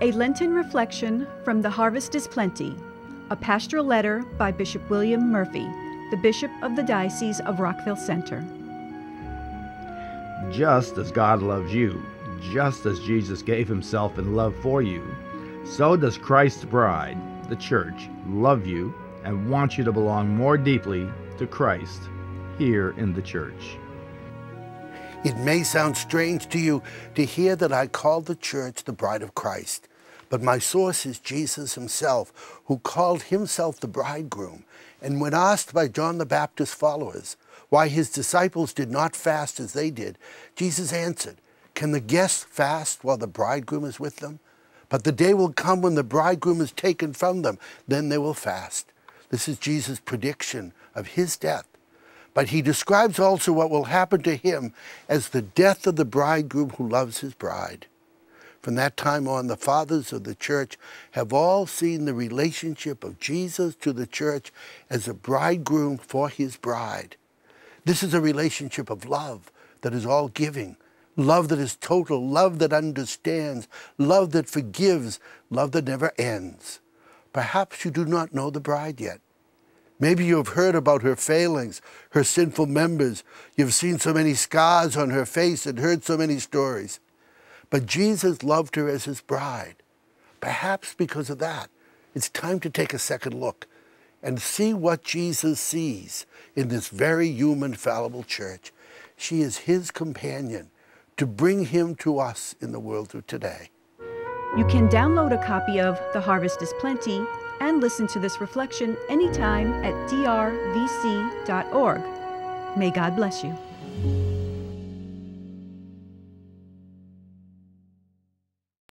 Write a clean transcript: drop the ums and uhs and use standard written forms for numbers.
A Lenten Reflection from The Harvest is Plenty, a pastoral letter by Bishop William Murphy, the Bishop of the Diocese of Rockville Centre. Just as God loves you, just as Jesus gave himself in love for you, so does Christ's bride, the Church, love you and want you to belong more deeply to Christ here in the Church. It may sound strange to you to hear that I call the Church the bride of Christ, but my source is Jesus himself, who called himself the bridegroom. And when asked by John the Baptist's followers why his disciples did not fast as they did, Jesus answered, "Can the guests fast while the bridegroom is with them? But the day will come when the bridegroom is taken from them, then they will fast." This is Jesus' prediction of his death. But he describes also what will happen to him as the death of the bridegroom who loves his bride. From that time on, the fathers of the Church have all seen the relationship of Jesus to the Church as a bridegroom for his bride. This is a relationship of love that is all giving, love that is total, love that understands, love that forgives, love that never ends. Perhaps you do not know the bride yet. Maybe you have heard about her failings, her sinful members. You've seen so many scars on her face and heard so many stories. But Jesus loved her as his bride. Perhaps because of that, it's time to take a second look and see what Jesus sees in this very human, fallible Church. She is his companion to bring him to us in the world of today. You can download a copy of The Harvest is Plenty and listen to this reflection anytime at drvc.org. May God bless you.